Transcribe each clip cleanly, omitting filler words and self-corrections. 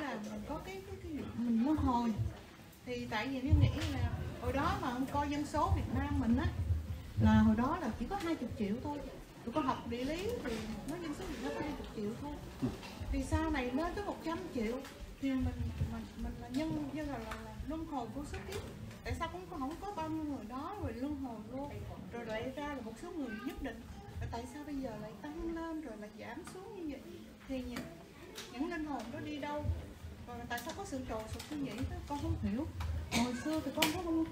là mình có cái mình luân hồi. Thì tại vì em nghĩ là hồi đó mà coi dân số Việt Nam mình á, là hồi đó là chỉ có 20 triệu thôi. Tụi con học địa lý thì nói dân số Việt Nam có 20 triệu thôi. Thì sau này lên tới 100 triệu thì mình là nhân là luân hồi vô số kiếp. Tại sao cũng không có bao nhiêu người đó rồi luân hồi luôn, rồi lại ra là một số người nhất định, rồi tại sao bây giờ lại tăng lên rồi lại giảm xuống như vậy? Thì những linh hồn đó đi đâu? Rồi tại sao có sự trồi sụp như vậy đó? Con không hiểu. Hồi xưa thì con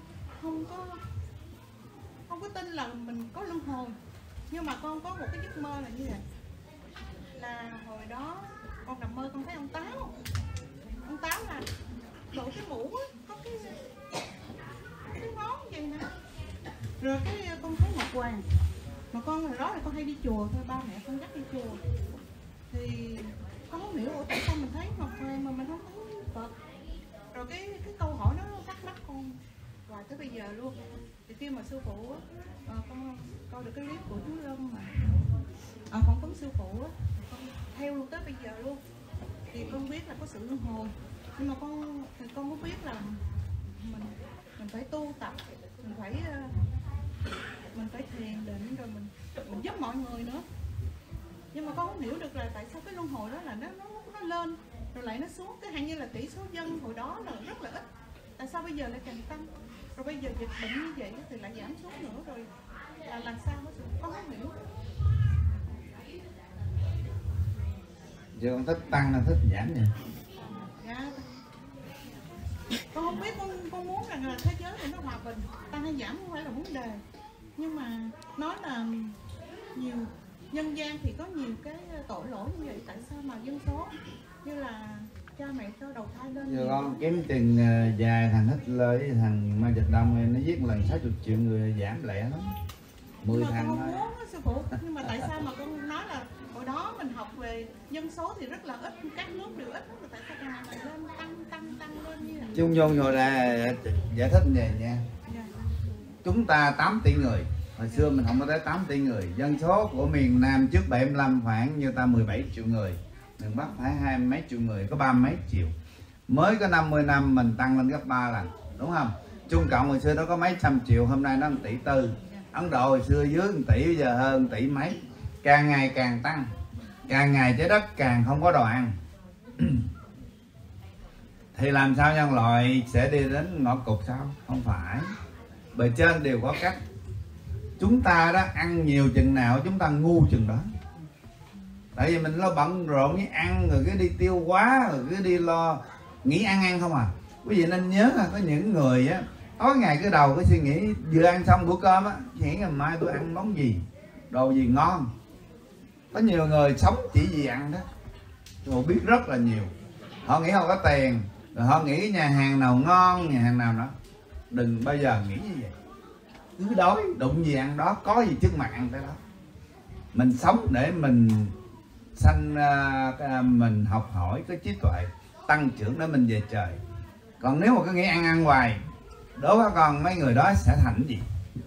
không có tin là mình có luân hồi, nhưng mà con có một cái giấc mơ là như vậy. Là hồi đó con nằm mơ con thấy ông Táo là đội cái mũ á, có cái ngón vậy nè, rồi cái con thấy Ngọc Hoàng. Mà con hồi đó là con hay đi chùa thôi, ba mẹ con dắt đi chùa, thì con không hiểu tại sao mình thấy Ngọc Hoàng mà mình không thấy Phật. Rồi cái câu hỏi đó thắc mắc con hoài tới bây giờ luôn. Thì khi mà sư phụ con coi được cái clip của chú Lâm mà phỏng vấn sư phụ á, con theo luôn tới bây giờ luôn. Thì con biết là có sự luân hồi, nhưng mà con cũng biết là mình phải tu tập, mình phải thiền định, rồi mình giúp mọi người nữa. Nhưng mà con không hiểu được là tại sao cái luân hồi đó là nó lên rồi lại nó xuống. Cái hạn như là tỷ số dân hồi đó là rất là ít, tại sao bây giờ lại càng tăng, rồi bây giờ dịch bệnh như vậy thì lại giảm xuống nữa, rồi là làm sao đó con không hiểu. Giờ con thích tăng hay thích giảm vậy? Dạ, con không biết, con muốn rằng là thế giới này nó hòa bình, tăng hay giảm không phải là vấn đề, nhưng mà nói là nhiều nhân gian thì có nhiều cái tội lỗi như vậy. Tại sao mà dân số như là cha mẹ cho đầu thai lên? Giờ con kiếm tiền dài, thằng Hitler với thằng Mao Trạch Đông nó giết một lần 60 triệu người giảm lẹ lắm, 10 thằng thôi. Con muốn sư phụ, nhưng mà tại sao mà con nói là hồi đó mình học về dân số thì rất là ít, các nước đều ít, mà tại sao càng ngày lên tăng lên như vậy? Chung vô rồi ra giải thích về nha. Chúng ta 8 tỷ người, hồi xưa mình không có tới 8 tỷ người. Dân số của miền Nam trước 75 khoảng như ta 17 triệu người, miền Bắc phải 20 mấy triệu người, có 30 mấy triệu. Mới có 50 năm mình tăng lên gấp 3 lần, đúng không? Trung Cộng hồi xưa nó có mấy trăm triệu, hôm nay nó 1,4 tỷ. Ấn Độ hồi xưa dưới 1 tỷ, bây giờ hơn 1 tỷ mấy. Càng ngày càng tăng, càng ngày trái đất càng không có đồ ăn. Thì làm sao nhân loại sẽ đi đến ngõ cụt sao? Không phải. Bề trên đều có cách. Chúng ta đó ăn nhiều chừng nào chúng ta ngu chừng đó. Tại vì mình lo bận rộn với ăn, rồi cứ đi tiêu hóa, rồi cứ đi lo nghĩ ăn không à. Quý vị nên nhớ là có những người á, tối ngày cái đầu cái suy nghĩ vừa ăn xong bữa cơm á, nghĩ ngày mai tôi ăn món gì, đồ gì ngon. Có nhiều người sống chỉ vì ăn đó. Tôi biết rất là nhiều. Họ nghĩ họ có tiền, rồi họ nghĩ nhà hàng nào ngon, nhà hàng nào đó. Đừng bao giờ nghĩ như vậy. Cứ đói, đụng gì ăn đó, có gì trước mặt ăn tới đó. Mình sống để mình mình học hỏi cái trí tuệ, tăng trưởng để mình về trời. Còn nếu mà cứ nghĩ ăn hoài, đố các con mấy người đó sẽ thành gì?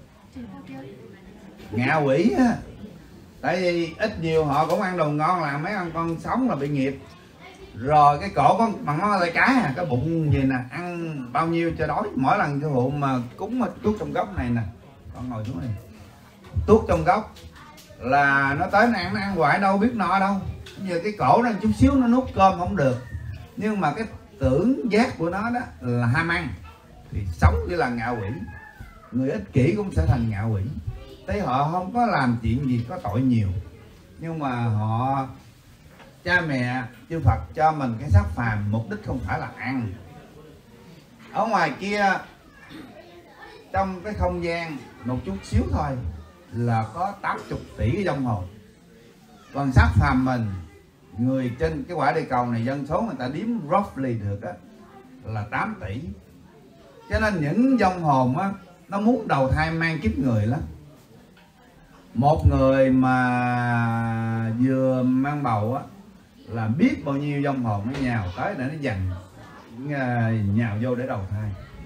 Ngạ quỷ á. Tại vì ít nhiều họ cũng ăn đồ ngon, là mấy con sống là bị nghiệp. Rồi cái cổ có bằng ngón tay cái cái bụng gì nè, ăn bao nhiêu cho đói. Mỗi lần sư phụ mà cúng mà tuốt trong góc này nè, con ngồi xuống này, tuốt trong góc là nó tới nó ăn hoài đâu biết no đâu. Giờ cái cổ nó chút xíu nó nuốt cơm không được, nhưng mà cái tưởng giác của nó đó là ham ăn, thì sống chỉ là ngạ quỷ. Người ích kỷ cũng sẽ thành ngạ quỷ. Thấy họ không có làm chuyện gì có tội nhiều, nhưng mà họ, cha mẹ chư Phật cho mình cái xác phàm mục đích không phải là ăn. Ở ngoài kia trong cái không gian một chút xíu thôi là có 80 tỷ cái vong hồn. Còn xác phàm mình, người trên cái quả địa cầu này, dân số người ta đếm roughly được á là 8 tỷ. Cho nên những vong hồn á, nó muốn đầu thai mang kiếp người lắm. Một người mà vừa mang bầu á là biết bao nhiêu vong hồn nó nhào tới để nó dành nhào vô để đầu thai.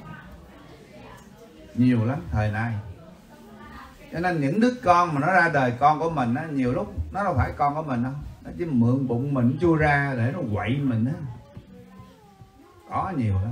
Nhiều lắm thời nay. Cho nên những đứa con mà nó ra đời, con của mình á, nhiều lúc nó đâu phải con của mình đâu, nó chỉ mượn bụng mình chui ra để nó quậy mình á. có nhiều lắm.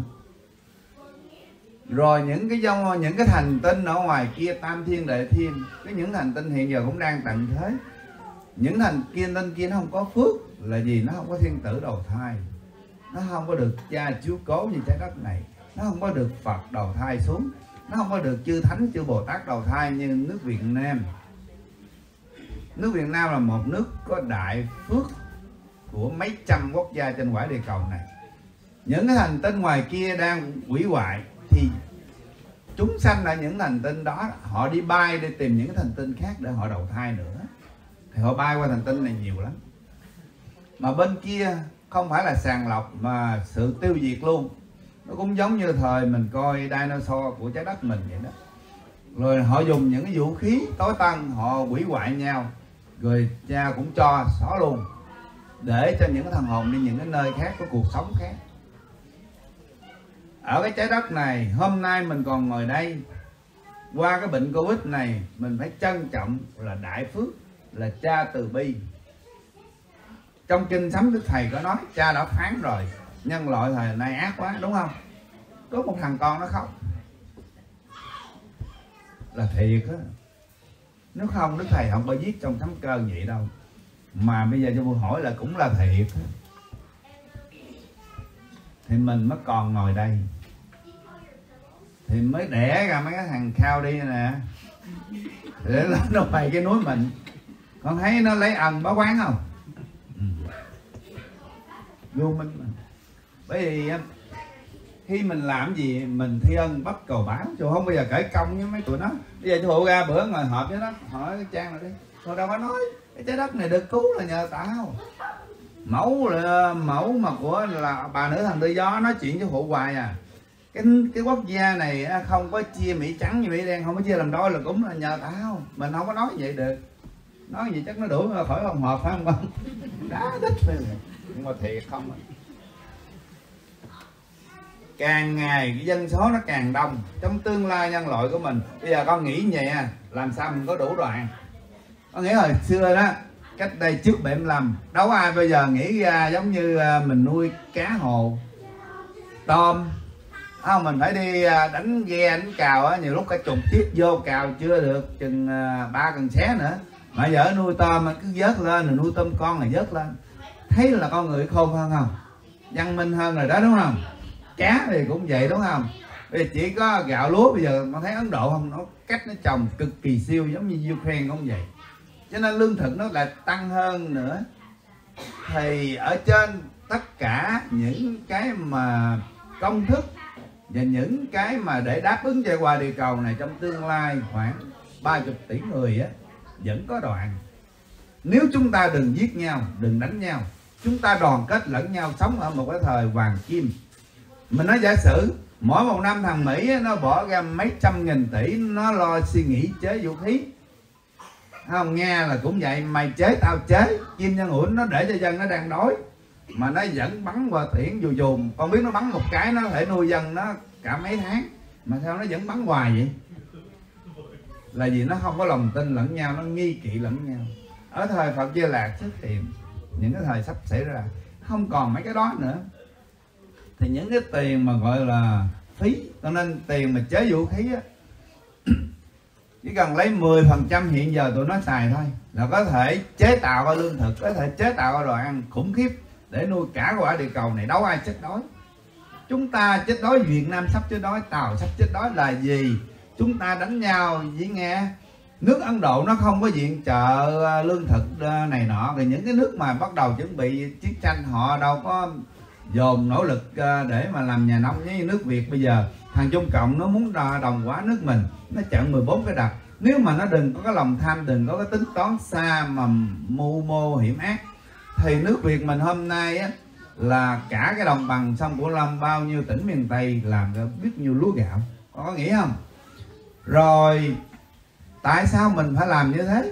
Rồi những cái hành tinh ở ngoài kia, tam thiên đệ thiên, những hành tinh hiện giờ cũng đang tận thế. Những hành tinh kia nó không có phước là gì? Nó không có thiên tử đầu thai, nó không có được cha chiếu cố như trái đất này, nó không có được Phật đầu thai xuống, nó không có được chư Thánh chư Bồ Tát đầu thai như nước Việt Nam. Nước Việt Nam là một nước có đại phước của mấy trăm quốc gia trên quả địa cầu này. Những cái hành tinh ngoài kia đang hủy hoại thì chúng sanh là những hành tinh đó, họ đi bay để tìm những cái hành tinh khác để họ đầu thai nữa, thì họ bay qua hành tinh này nhiều lắm. Mà bên kia không phải là sàng lọc mà sự tiêu diệt luôn. Nó cũng giống như thời mình coi dinosaur của trái đất mình vậy đó. Rồi họ dùng những cái vũ khí tối tân, họ hủy hoại nhau, rồi cha cũng cho xóa luôn, để cho những thần hồn đi những cái nơi khác có cuộc sống khác. Ở cái trái đất này hôm nay mình còn ngồi đây, qua cái bệnh Covid này, mình phải trân trọng là đại phước, là cha từ bi. Trong kinh Sấm Đức Thầy có nói, cha đã phán rồi, nhân loại thời nay ác quá, đúng không? Có một thằng con nó khóc là thiệt á. Nếu không Đức Thầy không có viết trong Sấm Cơn vậy đâu. Mà bây giờ cho tôi hỏi là cũng là thiệt á. Thì mình mới còn ngồi đây, thì mới đẻ ra mấy cái thằng khao đi nè, để nó bày cái núi mình. Con thấy nó lấy ân báo quán không? Vô minh mà. Bởi vì khi mình làm gì mình thi ân bất cầu báo, chứ không bao giờ kể công với mấy tụi nó. Bây giờ tôi ra bữa ngồi họp với nó, hỏi cái Trang rồi đi, tôi đâu có nói cái trái đất này được cứu là nhờ tao. Mẫu mà của là bà nữ thần tự do nói chuyện với phụ hoài à. Cái quốc gia này không có chia Mỹ trắng như Mỹ đen, không có chia làm đôi là cũng là nhờ tao. Mình không có nói vậy được. Nói gì chắc nó đuổi khỏi phòng họp phải không con? Đá thích rồi. Nhưng mà thiệt không. Càng ngày cái dân số nó càng đông. Trong tương lai nhân loại của mình, bây giờ con nghĩ nhẹ, làm sao mình có đủ đoàn. Con nghĩ hồi xưa đó, cách đây trước 75, đâu ai bây giờ nghĩ ra giống như mình nuôi cá hồ, tôm. Không, mình phải đi đánh ghe, đánh cào á, nhiều lúc cả chục tiết vô cào chưa được chừng 3 cần xé nữa. Mà giờ nuôi tôm cứ vớt lên, rồi nuôi tôm con là vớt lên. Thấy là con người khôn hơn không? Văn minh hơn rồi đó, đúng không? Cá thì cũng vậy, đúng không? Bây giờ chỉ có gạo lúa, bây giờ con thấy Ấn Độ không? Nó cách nó trồng cực kỳ siêu, giống như Ukraine cũng vậy. Cho nên lương thực nó lại tăng hơn nữa. Thì ở trên tất cả những cái mà công thức và những cái mà để đáp ứng cho qua địa cầu này, trong tương lai khoảng 30 tỷ người á, vẫn có đoạn. Nếu chúng ta đừng giết nhau, đừng đánh nhau, chúng ta đoàn kết lẫn nhau, sống ở một cái thời hoàng kim. Mình nói giả sử mỗi một năm thằng Mỹ á, nó bỏ ra mấy trăm nghìn tỷ, nó lo suy nghĩ chế vũ khí. Không, Nga là cũng vậy, mày chế tao chế. Kim Jong Un nó để cho dân nó đang đói mà nó vẫn bắn qua tiễn dù dù. Con biết nó bắn một cái nó có thể nuôi dân nó cả mấy tháng, mà sao nó vẫn bắn hoài vậy? Là vì nó không có lòng tin lẫn nhau, nó nghi kỵ lẫn nhau. Ở thời Phật Di Lạc xuất hiện, những cái thời sắp xảy ra không còn mấy cái đó nữa, thì những cái tiền mà gọi là phí, cho nên tiền mà chế vũ khí á, chỉ cần lấy 10% hiện giờ tụi nó xài thôi là có thể chế tạo ra lương thực, có thể chế tạo ra đồ ăn khủng khiếp để nuôi cả quả địa cầu này. Đâu ai chết đói. Chúng ta chết đói, Việt Nam sắp chết đói, Tàu sắp chết đói là gì? Chúng ta đánh nhau với Nga. Nước Ấn Độ nó không có viện trợ lương thực này nọ, thì những cái nước mà bắt đầu chuẩn bị chiến tranh họ đâu có dồn nỗ lực để mà làm nhà nông. Như nước Việt bây giờ thằng Trung Cộng nó muốn đồng hóa nước mình, nó chặn 14 cái đập. Nếu mà nó đừng có cái lòng tham, đừng có cái tính toán xa mà mưu mô hiểm ác, thì nước Việt mình hôm nay á, là cả cái đồng bằng sông Cửu Long, bao nhiêu tỉnh miền Tây làm ra biết nhiêu lúa gạo. Có nghĩ không? Rồi tại sao mình phải làm như thế?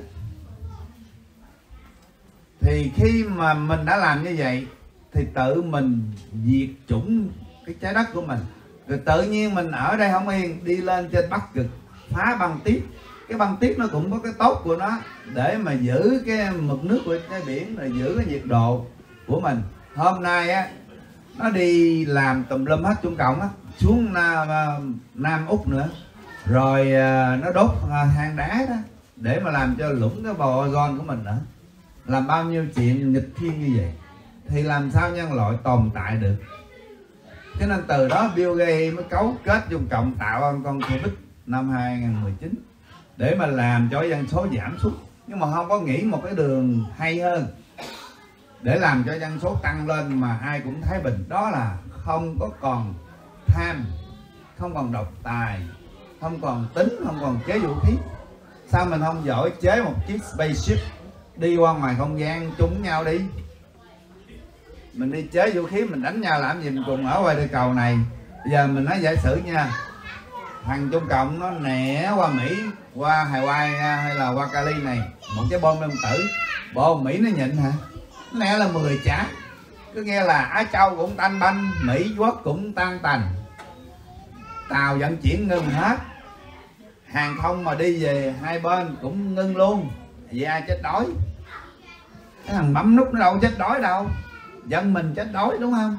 Thì khi mà mình đã làm như vậy thì tự mình diệt chủng cái trái đất của mình. Rồi tự nhiên mình ở đây không yên, đi lên trên Bắc Cực phá băng tuyết. Cái băng tuyết nó cũng có cái tốt của nó để mà giữ cái mực nước của cái biển, rồi giữ cái nhiệt độ của mình. Hôm nay á, nó đi làm tùm lum hết Trung Cộng á, xuống Nam Úc nữa, rồi nó đốt hang đá đó để mà làm cho lũng cái bầu ozone của mình nữa, làm bao nhiêu chuyện nghịch thiên như vậy thì làm sao nhân loại tồn tại được. Cho nên từ đó Bill Gates mới cấu kết Trung Cộng tạo con Covid năm 2019 để mà làm cho dân số giảm sút, nhưng mà không có nghĩ một cái đường hay hơn để làm cho dân số tăng lên mà ai cũng thái bình. Đó là không có còn tham, không còn độc tài, không còn tính, không còn chế vũ khí. Sao mình không giỏi chế một chiếc spaceship đi qua ngoài không gian chung nhau đi? Mình đi chế vũ khí mình đánh nhau làm gì, mình cùng ở ngoài địa cầu này. Bây giờ mình nói giả sử nha, thằng Trung Cộng nó nẻ qua Mỹ, qua Hawaii hay là qua Cali này một cái bom nguyên tử, bộ Mỹ nó nhịn hả? Nó nẻ là 10 trả. Cứ nghe là Á Châu cũng tanh banh, Mỹ Quốc cũng tan tành, tàu vận chuyển ngưng hết, hàng không mà đi về hai bên cũng ngưng luôn, vì ai chết đói? Cái thằng bấm nút nó đâu chết đói đâu, dân mình chết đói đúng không?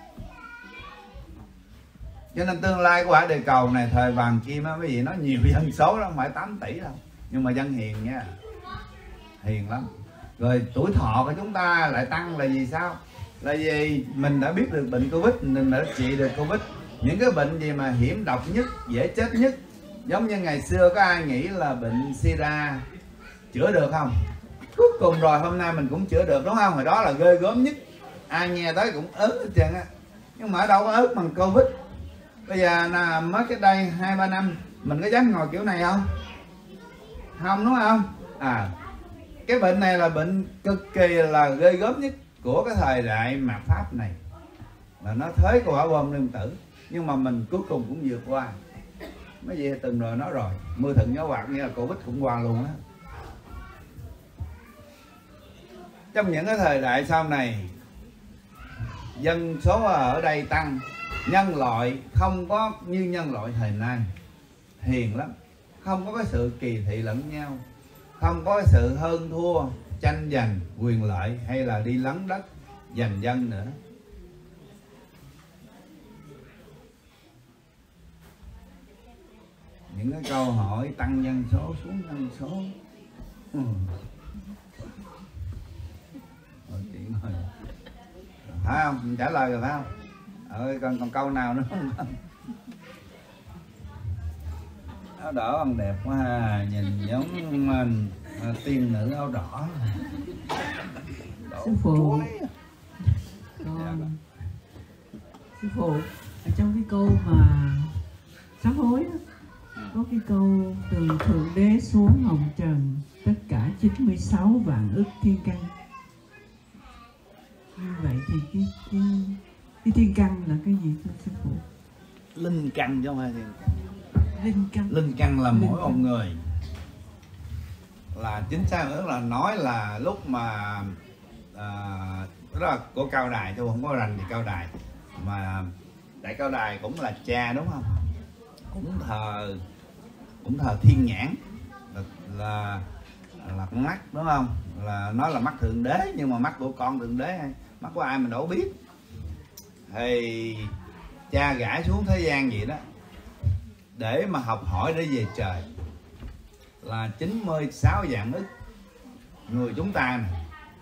Cho nên tương lai của quả địa cầu này thời vàng kim á, cái gì nó nhiều dân số đó, không phải 8 tỷ đâu, nhưng mà dân hiền nha, hiền lắm. Rồi tuổi thọ của chúng ta lại tăng là vì sao? Là vì mình đã biết được bệnh Covid, mình đã trị được Covid. Những cái bệnh gì mà hiểm độc nhất, dễ chết nhất, giống như ngày xưa có ai nghĩ là bệnh Sida chữa được không? Cuối cùng rồi hôm nay mình cũng chữa được đúng không? Hồi đó là ghê gớm nhất, ai nghe tới cũng ớn hết trơn á, nhưng mà ở đâu có ớn bằng Covid. Bây giờ là mới cái đây 2-3 năm mình có dám ngồi kiểu này không? Không đúng không? Cái bệnh này là bệnh cực kỳ là ghê gớm nhất của cái thời đại mạt Pháp này, là nó thế của quả bom nguyên tử, nhưng mà mình cuối cùng cũng vượt qua. Mấy gì từng rồi nói rồi, mưa thuận gió quạt như là Covid cũng qua luôn á. Trong những cái thời đại sau này, dân số ở đây tăng, nhân loại không có như nhân loại thời nay, hiền lắm, không có cái sự kỳ thị lẫn nhau, không có cái sự hơn thua, tranh giành quyền lợi hay là đi lấn đất giành dân nữa. Những cái câu hỏi tăng dân số xuống dân số, chuyện rồi phải không? Mình trả lời rồi phải không? Còn câu nào nữa không? Áo đỏ ăn đẹp quá à, nhìn giống mình tiên nữ áo đỏ. Sư phụ, sư phụ ở trong cái câu mà sám hối đó, có cái câu từ thượng đế xuống hồng trần tất cả 96 vạn ức thiên căn. Như vậy thì cái thiên căn là cái gì thưa sư phụ? Linh căn chứ không phải thiên căn. Linh căn. Linh căn là mỗi một người, là chính xác nữa là nói là lúc mà đó là của Cao Đài, tôi không có rành gì Cao Đài, mà Đại Cao Đài cũng là cha đúng không? Cũng thờ thiên nhãn, là con mắt đúng không? Là nó là mắt thượng đế, nhưng mà mắt của con thượng đế hay mắt của ai mình đâu biết. Thì cha gãi xuống thế gian vậy đó để mà học hỏi để về trời, là 96 vạn ức người chúng ta này.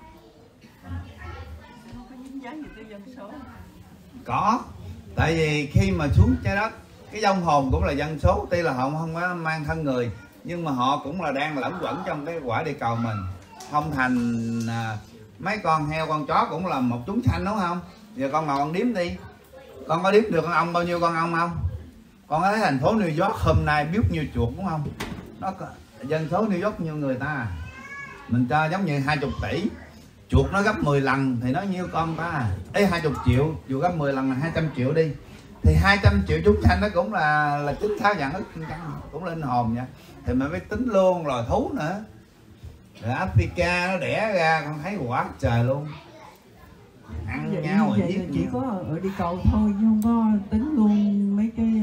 Có, tại vì khi mà xuống trái đất, cái vong hồn cũng là dân số, tuy là họ không có mang thân người, nhưng mà họ cũng là đang lẫn quẩn trong cái quả địa cầu mình. Không thành mấy con heo con chó cũng là một chúng sanh đúng không? Giờ con ngồi con đếm đi, con có đếm được con ong bao nhiêu con ong không? Con có thấy thành phố New York hôm nay biết nhiêu chuột đúng không? Đó, dân số New York nhiêu người ta, mình cho giống như 20 tỷ, chuột nó gấp 10 lần thì nó nhiêu con ta? 20 triệu, chuột gấp 10 lần là 200 triệu đi, thì 200 triệu chúng sanh nó cũng là 96 vạn ức, cũng linh hồn nha. Thì mình mới tính luôn rồi thú nữa. Rồi Africa nó đẻ ra con thấy quá trời luôn, ăn vậy, nhau rồi giết chỉ nhau. có ở địa cầu thôi chứ không có tính luôn mấy cái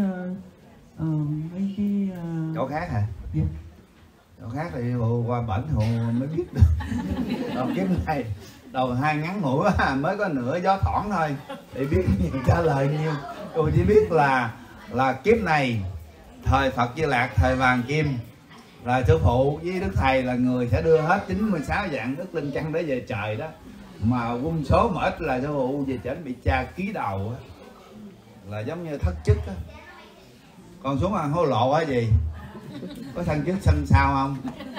Chỗ khác hả? Yeah. Chỗ khác thì qua bển hồ mới biết được. Còn kiếm này đầu hai ngắn mũi mới có nửa gió thoảng thôi. để biết nhiều trả lời nhiêu. Tôi chỉ biết là kiếp này thời Phật Di Lạc, thời vàng kim, là sư phụ với đức thầy là người sẽ đưa hết 96 dạng đức linh căn để về trời đó. Mà quân số mà ít là sư phụ về trển bị cha ký đầu á, là giống như thất chức á. Còn xuống ăn hối lộ á gì? Có thân trước sân sau không?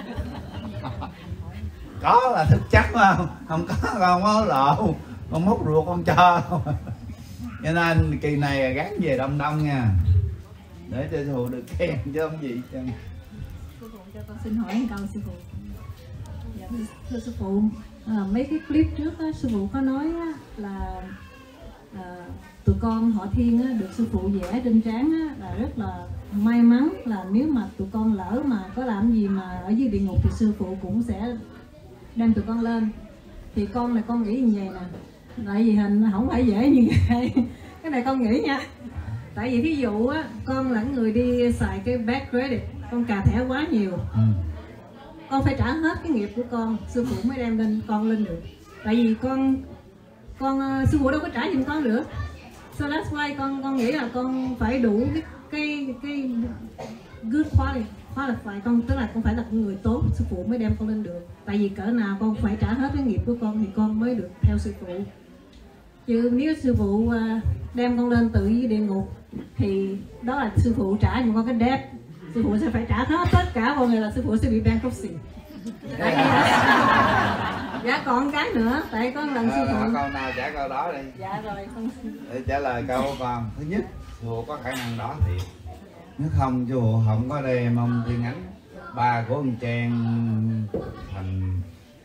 Có là thực chắc không? Không có con hối lộ, con móc ruột con cho. Cho nên kỳ này gắn về đông đông nha, để cho sư phụ được khen chứ không gì. Sư phụ cho con xin hỏi một câu sư phụ. Dạ, thưa sư phụ, mấy cái clip trước á, sư phụ có nói á, là tụi con họ Thiên á, được sư phụ vẽ trên trán á, là rất là may mắn, là nếu mà tụi con lỡ mà có làm gì mà ở dưới địa ngục thì sư phụ cũng sẽ đem tụi con lên. Thì con này con nghĩ như vậy nè, tại vì hình không phải dễ như vậy. Cái này con nghĩ nha, tại vì thí dụ á, con là người đi xài cái bad credit, con cà thẻ quá nhiều, con phải trả hết cái nghiệp của con, sư phụ mới đem lên con lên được. Tại vì con sư phụ đâu có trả giùm con được. So that's why con nghĩ là con phải đủ cái good qualify con, tức là con phải là người tốt, sư phụ mới đem con lên được. Tại vì cỡ nào con phải trả hết cái nghiệp của con thì con mới được theo sư phụ. Chứ nếu sư phụ đem con lên tự dưới địa ngục thì đó là sư phụ trả cho con cái debt, sư phụ sẽ phải trả hết tất cả mọi người, là sư phụ sẽ bị bankruptcy. Dạ còn cái nữa, tại con lần sư phụ câu nào trả câu đó đi. Dạ rồi con để trả lời câu của con. Thứ nhất, sư phụ có khả năng đó thiệt, nếu không sư phụ không có đem ông Thiên Ánh, ba của ông Trang thành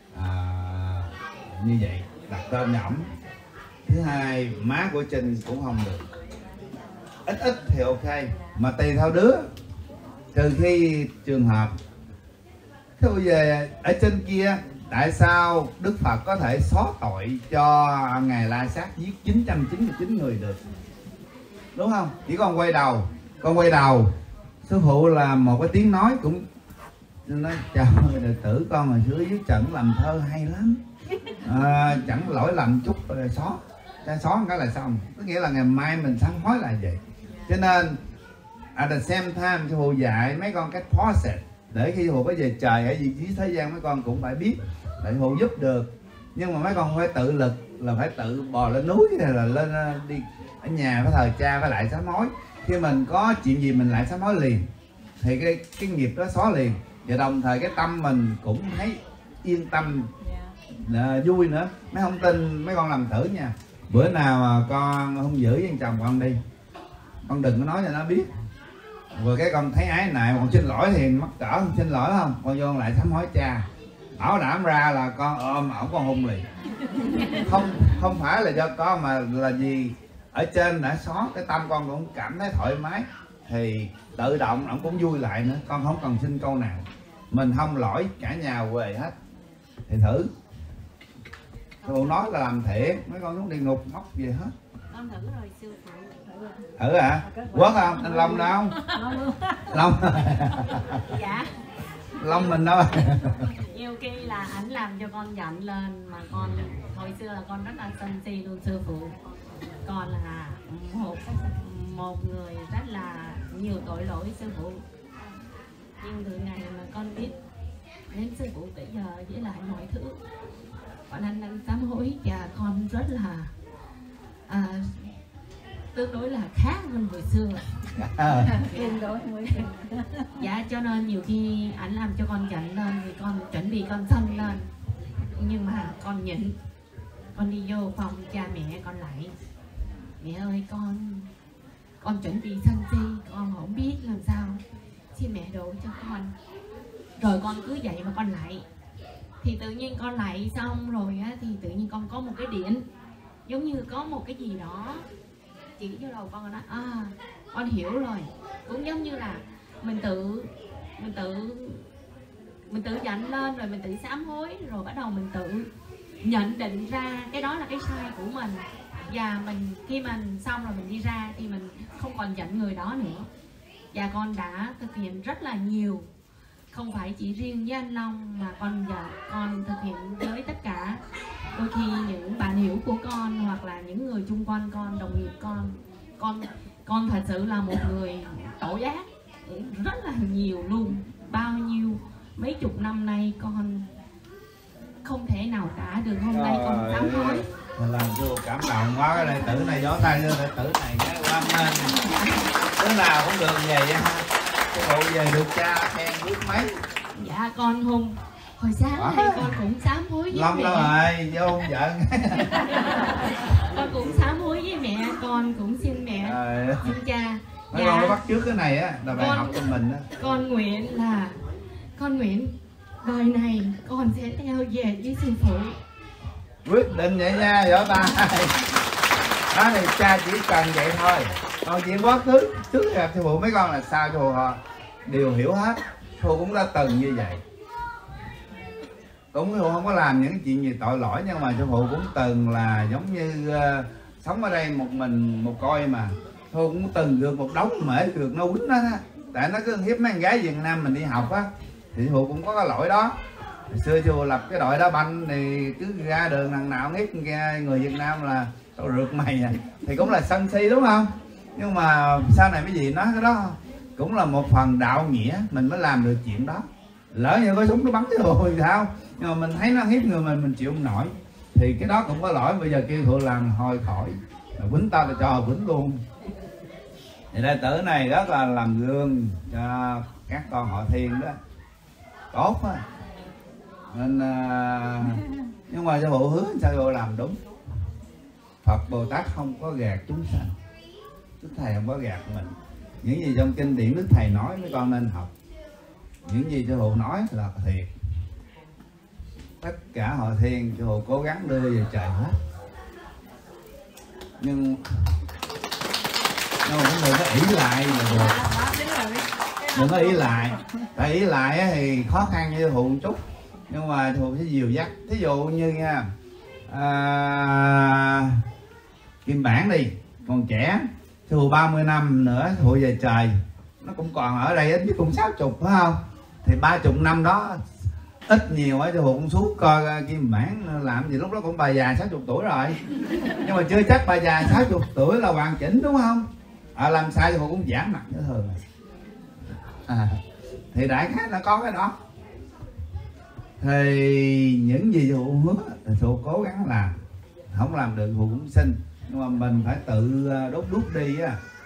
như vậy, đặt tên cho ổng. Thứ hai, má của Trinh cũng không được, ít thì ok, mà tùy theo đứa, trừ khi trường hợp. Thế bây giờ ở trên kia, tại sao Đức Phật có thể xóa tội cho Ngài La Sát giết 999 người được, đúng không? Chỉ con quay đầu, sư phụ là một cái tiếng nói cũng nói chào đệ tử con hồi xưa dưới trận làm thơ hay lắm, chẳng lỗi lầm chút rồi xóa cái là xong. Có nghĩa là ngày mai mình sám hối là vậy. Cho nên at the same time sư phụ dạy mấy con cách process để khi sư phụ có về trời ở vị trí thế gian mấy con cũng phải biết để sư phụ giúp được. Nhưng mà mấy con phải tự lực, là phải tự bò lên núi hay là lên đi ở nhà phải thờ cha phải lại sám hối. Khi mình có chuyện gì mình lại sám hối liền thì cái nghiệp đó xóa liền, và đồng thời cái tâm mình cũng thấy yên tâm, vui nữa. Mấy không tin mấy con làm thử nha, bữa nào mà con không giữ với chồng con đi, con đừng có nói cho nó biết, rồi cái con thấy ái nại mà con xin lỗi thì mắc cỡ, không xin lỗi không, con vô lại sám hối cha, bảo đảm ra là con ôm ổng con hung liền. Không phải là do con mà là vì ở trên đã xóa cái tâm con cũng cảm thấy thoải mái, thì tự động ổng cũng vui lại nữa. Con không cần xin câu nào, mình không lỗi cả nhà về hết. Thì thử, tôi nói là làm thiện, mấy con xuống địa ngục móc về hết. con thử rồi sư phụ. Thử hả? Quất không? Anh Long đâu? Long Dạ. Long mình đâu? Nhiều khi là ảnh làm cho con giận lên, mà con hồi xưa là con rất là sân si luôn sư phụ. Con là một người rất là nhiều tội lỗi sư phụ, nhưng từ ngày mà con biết đến sư phụ tới giờ với lại mọi thứ, con anh sám hối và con rất là tương đối là khác hơn hồi xưa. Tương đối mới. Dạ, cho nên nhiều khi ảnh làm cho con giận lên thì con chuẩn bị con sân lên, nhưng mà con nhịn. Con đi vô phòng cha mẹ con lại: mẹ ơi, con chuẩn bị sân si, con không biết làm sao, xin mẹ độ cho con. Rồi con cứ vậy mà con lại. Thì tự nhiên con lại xong rồi á, thì tự nhiên con có một cái điện, giống như có một cái gì đó chỉ vô đầu con, nói con hiểu rồi. Cũng giống như là mình tự giận lên rồi mình tự sám hối, rồi bắt đầu mình tự nhận định ra cái đó là cái sai của mình, và mình khi mình xong rồi mình đi ra thì mình không còn giận người đó nữa. Và con đã thực hiện rất là nhiều, không phải chỉ riêng với anh Long mà con thực hiện với tất cả đôi khi những bạn hiểu của con hoặc là những người chung quanh con, đồng nghiệp con thật sự là một người tội ác rất là nhiều luôn. Bao nhiêu mấy chục năm nay con không thể nào trả được, hôm nay con sám hối. Làm chú cảm động quá. Cái đệ tử này gió tay cho đệ tử này nhé, quan nghênh. Đứa nào cũng được về ha. Cái bộ về được cha khen biết mấy. Dạ con không. Hồi sáng nay con cũng sám hối với Long mẹ. đâu rồi, vô giận. Con cũng sám hối với mẹ, con cũng xin mẹ, xin cha. Mấy con nó bắt chước cái này á, là bài học cho mình á. Con nguyện đời này con sẽ theo về với sư phụ. Quyết định vậy nha, vỗ tay. Đó thì cha chỉ cần vậy thôi. Còn chuyện quá khứ trước gặp sư phụ mấy con là sao sư phụ họ đều hiểu hết. Sư phụ cũng đã từng như vậy. Cũng sư phụ không có làm những chuyện gì tội lỗi, nhưng mà sư phụ cũng từng là giống như sống ở đây một mình một coi mà. Sư phụ cũng từng được một đống mễ được nó quýnh đó á. Tại nó cứ hiếp mấy con gái Việt Nam mình đi học á, thì sư phụ cũng có cái lỗi đó. Hồi xưa sư phụ lập cái đội đá banh thì cứ ra đường lần nào hiếp người Việt Nam là tao rượt mày à. Thì cũng là sân si đúng không? Nhưng mà sau này mấy gì nói cái đó cũng là một phần đạo nghĩa, mình mới làm được chuyện đó. Lỡ như có súng nó bắn cái hồ thì sao? Nhưng mà mình thấy nó hiếp người mình chịu không nổi, thì cái đó cũng có lỗi. Bây giờ kêu thụ làm hồi khỏi, quýnh tao là cho quýnh luôn. Thì đệ tử này rất là làm gương cho các con họ Thiên đó, tốt á. Nên nhưng mà sư phụ hứa sao sư phụ làm đúng. Phật Bồ Tát không có gạt chúng sanh, Đức Thầy không có gạt mình. Những gì trong kinh điển Đức Thầy nói mấy con nên học. Những gì sư phụ nói là thiệt. Tất cả họ Thiên sư phụ cố gắng đưa về trời hết. Nhưng cũng đừng có ỷ lại là được. Đừng có ỷ lại. Tại ỷ lại thì khó khăn như sư phụ một chút, nhưng mà sư phụ sẽ dìu dắt. Thí dụ như nha, Kim Bản đi, còn trẻ, sư phụ 30 năm nữa sư phụ về trời, nó cũng còn ở đây ít nhất cũng 60 phải không? Thì 30 năm đó ít nhiều ấy sư phụ cũng xuống coi Kim Bản làm gì, lúc đó cũng bà già 60 tuổi rồi. Nhưng mà chưa chắc bà già 60 tuổi là hoàn chỉnh đúng không? Làm sai sư phụ cũng giãn mặt như thường. Thì đại khái nó có cái đó. Thì những gì sư phụ hứa thì sư phụ cố gắng làm. Không làm được sư phụ cũng xin, nhưng mà mình phải tự đốt đuốc đi á.